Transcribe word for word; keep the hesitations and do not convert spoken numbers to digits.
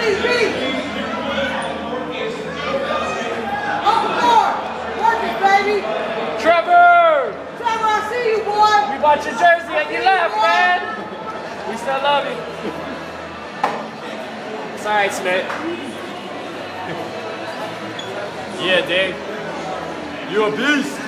Trevor! Trevor, I see you, boy! We bought your jersey and you left, man! We still love you. It's alright, Smith. Yeah, Dave. You a beast!